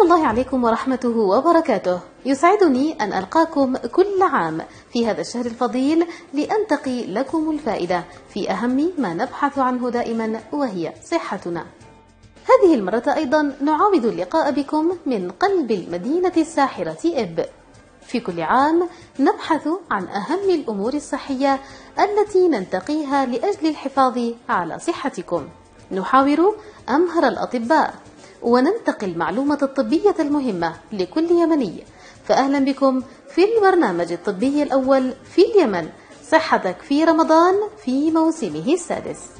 الله عليكم ورحمته وبركاته. يسعدني أن ألقاكم كل عام في هذا الشهر الفضيل لأنتقي لكم الفائدة في أهم ما نبحث عنه دائما، وهي صحتنا. هذه المرة أيضا نعاود اللقاء بكم من قلب المدينة الساحرة إب. في كل عام نبحث عن أهم الأمور الصحية التي ننتقيها لأجل الحفاظ على صحتكم. نحاور أمهر الأطباء وننتقي المعلومة الطبية المهمة لكل يمني. فأهلا بكم في البرنامج الطبي الأول في اليمن، صحتك في رمضان في موسمه السادس.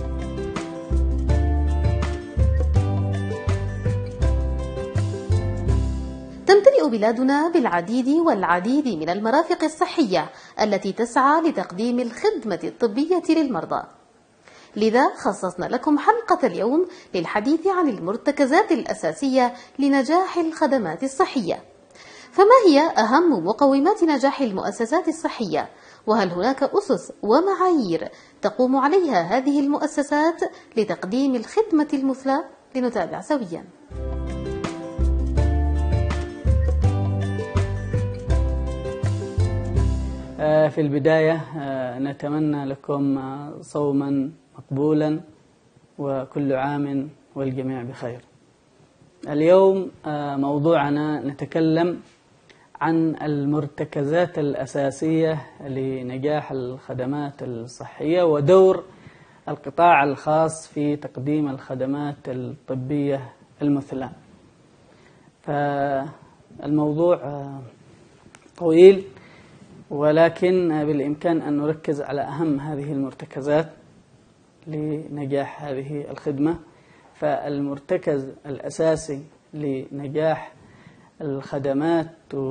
تمتلئ بلادنا بالعديد والعديد من المرافق الصحية التي تسعى لتقديم الخدمة الطبية للمرضى. لذا خصصنا لكم حلقة اليوم للحديث عن المرتكزات الأساسية لنجاح الخدمات الصحية. فما هي أهم مقومات نجاح المؤسسات الصحية؟ وهل هناك أسس ومعايير تقوم عليها هذه المؤسسات لتقديم الخدمة المثلى؟ لنتابع سويا. في البداية نتمنى لكم صوما مقبولا وكل عام والجميع بخير. اليوم موضوعنا نتكلم عن المرتكزات الأساسية لنجاح الخدمات الصحية ودور القطاع الخاص في تقديم الخدمات الطبية المثلى. فالموضوع طويل، ولكن بالإمكان أن نركز على أهم هذه المرتكزات لنجاح هذه الخدمة. فالمرتكز الأساسي لنجاح الخدمات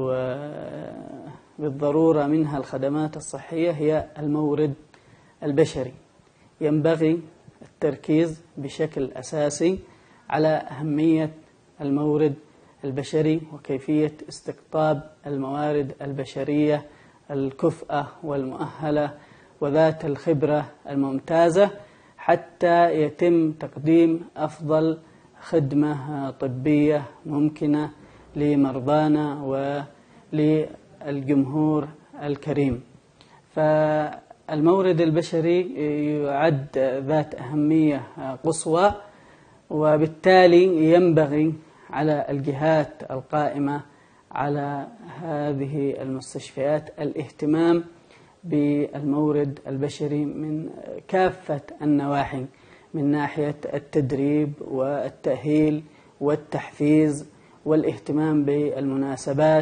وبالضرورة منها الخدمات الصحية هي المورد البشري. ينبغي التركيز بشكل أساسي على أهمية المورد البشري وكيفية استقطاب الموارد البشرية الكفءة والمؤهلة وذات الخبرة الممتازة حتى يتم تقديم أفضل خدمة طبية ممكنة لمرضانا وللجمهور الكريم. فالمورد البشري يعد ذات أهمية قصوى، وبالتالي ينبغي على الجهات القائمة على هذه المستشفيات الاهتمام بالمورد البشري من كافة النواحي، من ناحية التدريب والتأهيل والتحفيز والاهتمام بالمناسبات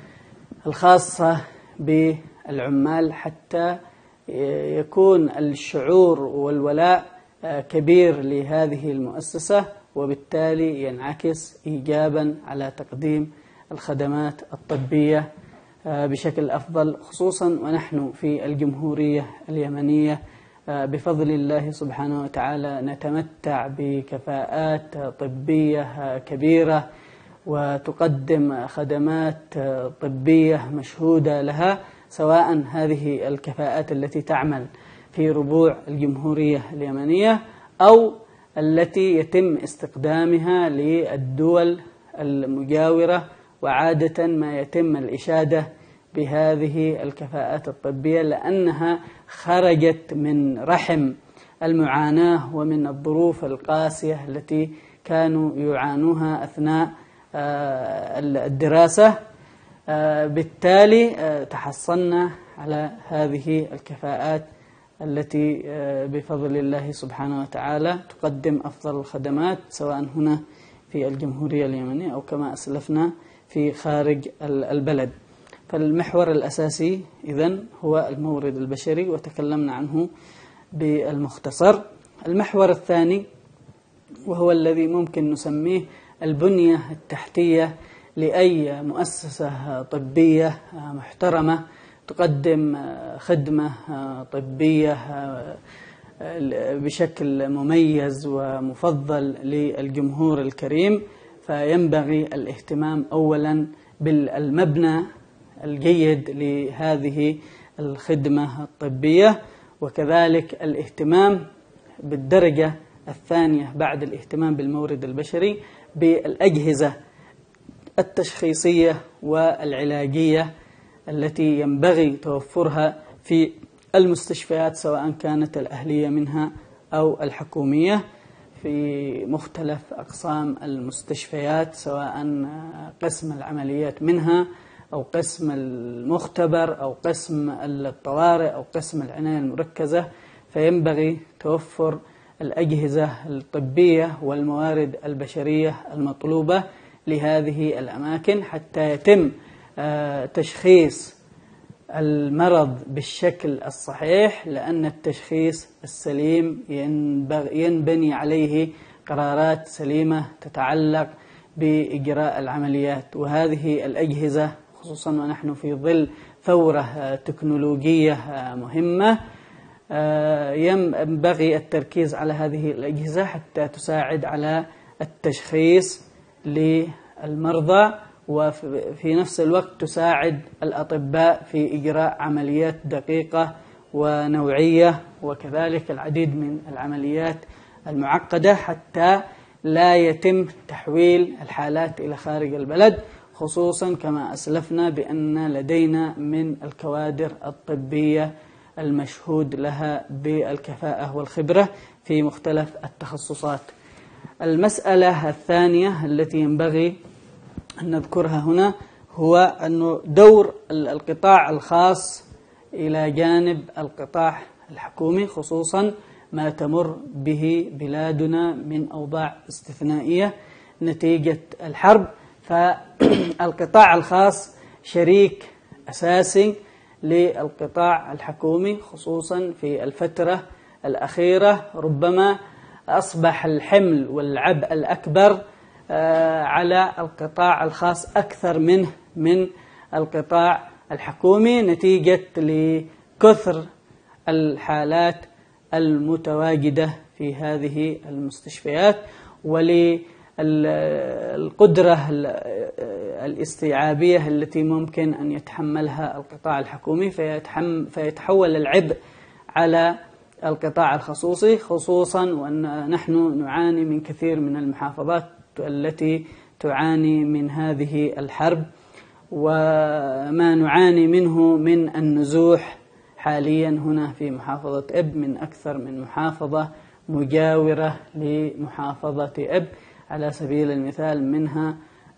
الخاصة بالعمال حتى يكون الشعور والولاء كبير لهذه المؤسسة، وبالتالي ينعكس إيجابا على تقديم الخدمات الطبية بشكل أفضل، خصوصا ونحن في الجمهورية اليمنية بفضل الله سبحانه وتعالى نتمتع بكفاءات طبية كبيرة وتقدم خدمات طبية مشهودة لها، سواء هذه الكفاءات التي تعمل في ربوع الجمهورية اليمنية أو التي يتم استخدامها للدول المجاورة. وعادة ما يتم الإشادة بهذه الكفاءات الطبية لأنها خرجت من رحم المعاناة ومن الظروف القاسية التي كانوا يعانوها أثناء الدراسة. بالتالي تحصلنا على هذه الكفاءات التي بفضل الله سبحانه وتعالى تقدم أفضل الخدمات، سواء هنا في الجمهورية اليمنية أو كما أسلفنا في خارج البلد. فالمحور الأساسي إذن هو المورد البشري، وتكلمنا عنه بالمختصر. المحور الثاني وهو الذي ممكن نسميه البنية التحتية لأي مؤسسة طبية محترمة تقدم خدمة طبية بشكل مميز ومفضل للجمهور الكريم. فينبغي الاهتمام أولا بالمبنى الجيد لهذه الخدمة الطبية، وكذلك الاهتمام بالدرجة الثانية بعد الاهتمام بالمورد البشري بالأجهزة التشخيصية والعلاجية التي ينبغي توفرها في المستشفيات سواء كانت الأهلية منها أو الحكومية في مختلف أقسام المستشفيات، سواء قسم العمليات منها أو قسم المختبر أو قسم الطوارئ أو قسم العناية المركزة. فينبغي توفر الأجهزة الطبية والموارد البشرية المطلوبة لهذه الأماكن حتى يتم تشخيص المرض بالشكل الصحيح، لأن التشخيص السليم ينبني عليه قرارات سليمة تتعلق بإجراء العمليات. وهذه الأجهزة خصوصا ونحن في ظل ثورة تكنولوجية مهمة ينبغي التركيز على هذه الأجهزة حتى تساعد على التشخيص للمرضى، وفي نفس الوقت تساعد الأطباء في إجراء عمليات دقيقة ونوعية، وكذلك العديد من العمليات المعقدة حتى لا يتم تحويل الحالات إلى خارج البلد، خصوصا كما أسلفنا بأن لدينا من الكوادر الطبية المشهود لها بالكفاءة والخبرة في مختلف التخصصات. المسألة الثانية التي ينبغي أن نذكرها هنا هو أن دور القطاع الخاص إلى جانب القطاع الحكومي، خصوصا ما تمر به بلادنا من أوضاع استثنائية نتيجة الحرب. فالقطاع الخاص شريك أساسي للقطاع الحكومي، خصوصا في الفترة الأخيرة ربما أصبح الحمل والعبء الأكبر على القطاع الخاص أكثر من القطاع الحكومي، نتيجة لكثر الحالات المتواجدة في هذه المستشفيات وللقدرة الاستيعابية التي ممكن أن يتحملها القطاع الحكومي، فيتحول العبء على القطاع الخصوصي، خصوصا وأن نحن نعاني من كثير من المحافظات التي تعاني من هذه الحرب، وما نعاني منه من النزوح حاليا هنا في محافظة إب من أكثر من محافظة مجاورة لمحافظة إب، على سبيل المثال منها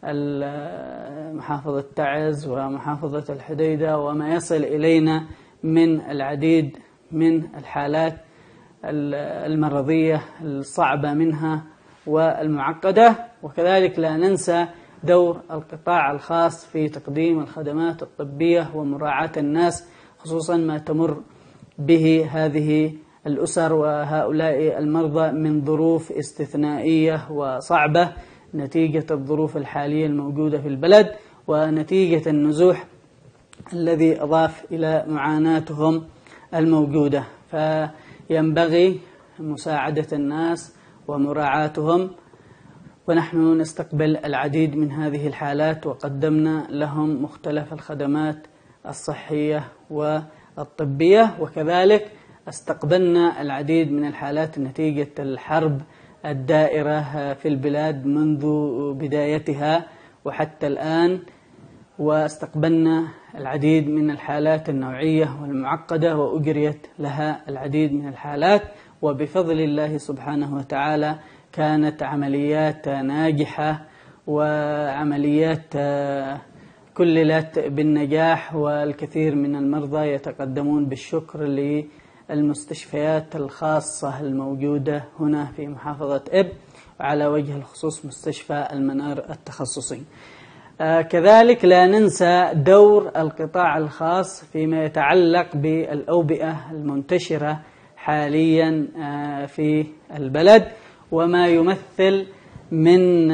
محافظة تعز ومحافظة الحديدة، وما يصل إلينا من العديد من الحالات المرضية الصعبة منها والمعقدة. وكذلك لا ننسى دور القطاع الخاص في تقديم الخدمات الطبية ومراعاة الناس، خصوصا ما تمر به هذه الأسر وهؤلاء المرضى من ظروف استثنائية وصعبة نتيجة الظروف الحالية الموجودة في البلد ونتيجة النزوح الذي أضاف إلى معاناتهم الموجودة. فينبغي مساعدة الناس ومراعاتهم، ونحن نستقبل العديد من هذه الحالات وقدمنا لهم مختلف الخدمات الصحية والطبية، وكذلك استقبلنا العديد من الحالات نتيجة الحرب الدائرة في البلاد منذ بدايتها وحتى الآن، واستقبلنا العديد من الحالات النوعية والمعقدة وأجريت لها العديد من الحالات، وبفضل الله سبحانه وتعالى كانت عمليات ناجحة وعمليات كللت بالنجاح، والكثير من المرضى يتقدمون بالشكر للمستشفيات الخاصة الموجودة هنا في محافظة إب، وعلى وجه الخصوص مستشفى المنار التخصصي. كذلك لا ننسى دور القطاع الخاص فيما يتعلق بالأوبئة المنتشرة حاليا في البلد، وما يمثل من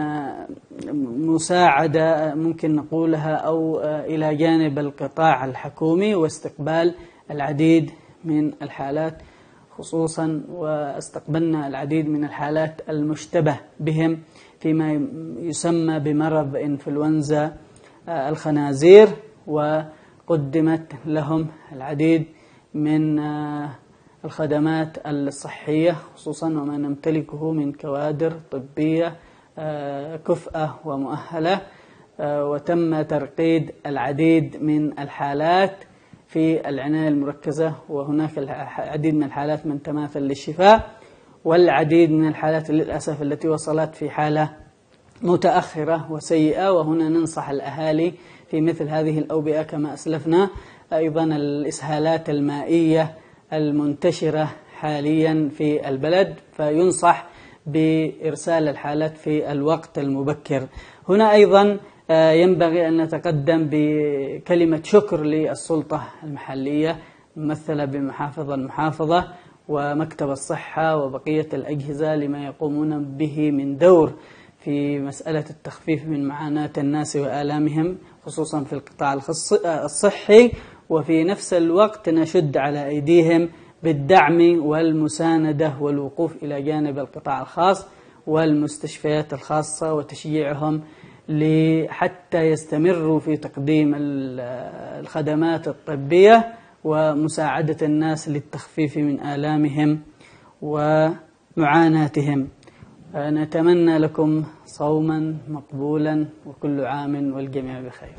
مساعدة ممكن نقولها أو إلى جانب القطاع الحكومي واستقبال العديد من الحالات، خصوصا واستقبلنا العديد من الحالات المشتبه بهم فيما يسمى بمرض إنفلونزا الخنازير، وقدمت لهم العديد من الخدمات الصحية، خصوصا وما نمتلكه من كوادر طبية كفءة ومؤهلة وتم ترقيد العديد من الحالات في العناية المركزة، وهناك العديد من الحالات من تماثل للشفاء، والعديد من الحالات للأسف التي وصلت في حالة متأخرة وسيئة. وهنا ننصح الأهالي في مثل هذه الأوبئة كما أسلفنا أيضا الإسهالات المائية المنتشرة حاليا في البلد، فينصح بإرسال الحالات في الوقت المبكر. هنا أيضا ينبغي أن نتقدم بكلمة شكر للسلطة المحلية ممثلة المحافظة ومكتب الصحة وبقية الأجهزة لما يقومون به من دور في مسألة التخفيف من معاناة الناس وآلامهم خصوصا في القطاع الصحي، وفي نفس الوقت نشد على أيديهم بالدعم والمساندة والوقوف إلى جانب القطاع الخاص والمستشفيات الخاصة وتشجيعهم حتى يستمروا في تقديم الخدمات الطبية ومساعدة الناس للتخفيف من آلامهم ومعاناتهم. نتمنى لكم صوما مقبولا وكل عام والجميع بخير.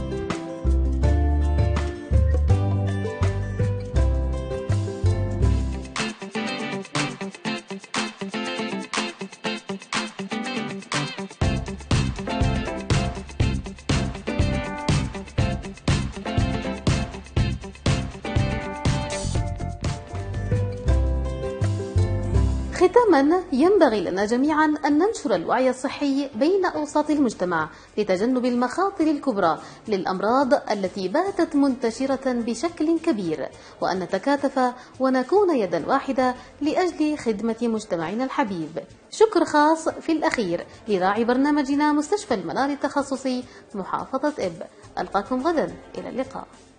ختاما، ينبغي لنا جميعا أن ننشر الوعي الصحي بين أوساط المجتمع لتجنب المخاطر الكبرى للأمراض التي باتت منتشرة بشكل كبير، وأن نتكاتف ونكون يدا واحدة لأجل خدمة مجتمعنا الحبيب. شكر خاص في الأخير لراعي برنامجنا مستشفى المنار التخصصي محافظة إب. ألقاكم غدا، إلى اللقاء.